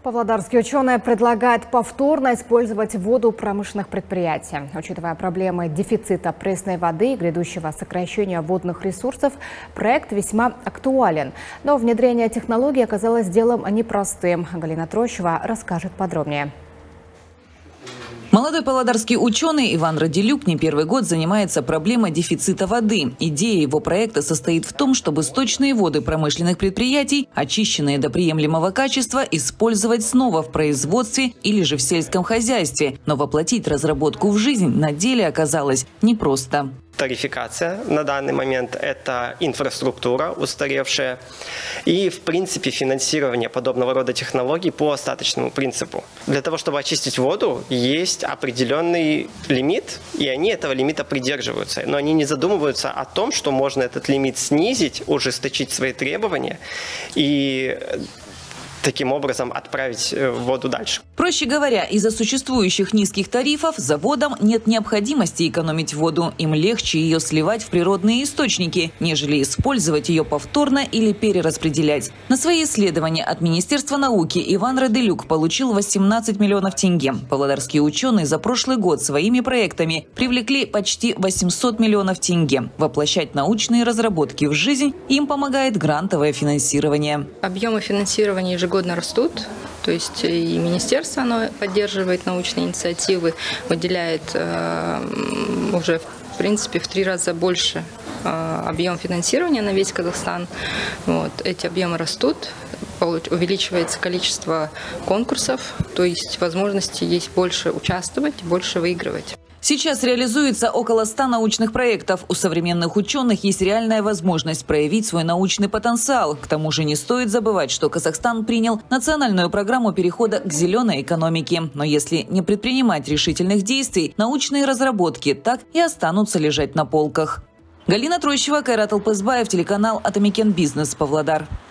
Павлодарские ученые предлагают повторно использовать воду промышленных предприятий. Учитывая проблемы дефицита пресной воды и грядущего сокращения водных ресурсов, проект весьма актуален. Но внедрение технологий оказалось делом непростым. Галина Трощева расскажет подробнее. Молодой павлодарский ученый Иван Радилюк не первый год занимается проблемой дефицита воды. Идея его проекта состоит в том, чтобы сточные воды промышленных предприятий, очищенные до приемлемого качества, использовать снова в производстве или же в сельском хозяйстве. Но воплотить разработку в жизнь на деле оказалось непросто. Тарификация на данный момент – это инфраструктура устаревшая и, в принципе, финансирование подобного рода технологий по остаточному принципу. Для того, чтобы очистить воду, есть определенный лимит, и они этого лимита придерживаются. Но они не задумываются о том, что можно этот лимит снизить, ужесточить свои требования и таким образом отправить воду дальше. Проще говоря, из-за существующих низких тарифов заводам нет необходимости экономить воду. Им легче ее сливать в природные источники, нежели использовать ее повторно или перераспределять. На свои исследования от Министерства науки Иван Радилюк получил 18 миллионов тенге. Павлодарские ученые за прошлый год своими проектами привлекли почти 800 миллионов тенге. Воплощать научные разработки в жизнь им помогает грантовое финансирование. Объемы финансирования ежегодно растут, то есть и министерство оно поддерживает научные инициативы, выделяет уже в принципе в 3 раза больше объем финансирования на весь Казахстан. Эти объемы растут, увеличивается количество конкурсов, то есть возможности есть больше участвовать, больше выигрывать. Сейчас реализуется около 100 научных проектов. У современных ученых есть реальная возможность проявить свой научный потенциал. К тому же не стоит забывать, что Казахстан принял национальную программу перехода к зеленой экономике. Но если не предпринимать решительных действий, научные разработки так и останутся лежать на полках. Галина Трощева, Кайрат Алпызбаев, телеканал Атамекен Бизнес, Павлодар.